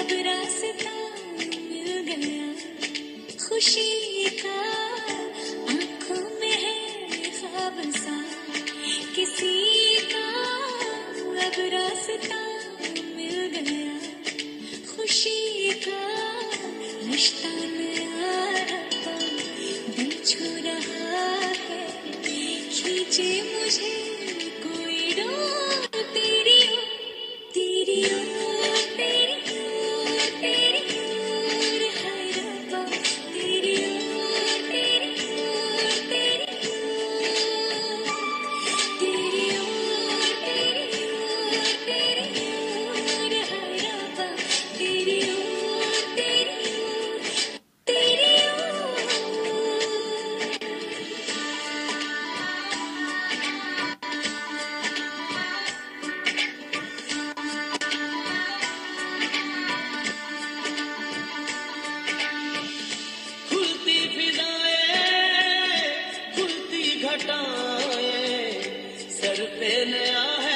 अब रास्ता मिल गया खुशी का, आंखों में है ख्वाब सा किसी का। अब रास्ता मिल गया खुशी का, रिश्ता नया रहा, दिल छू रहा है, खींचे मुझे कोई डोर। तेरी ओर, तेरी ओर, तेरी ओर, तेरी ओर है रब्बा, तेरी ओर, तेरी ओर, तेरी ओर, तेरी ओर, तेरी ओर, तेरी ओर है रब्बा, तेरी ओर, तेरी ओर, तेरी ओर। खुलती फिजाएं, खुलती घटाएं, सर पे नया है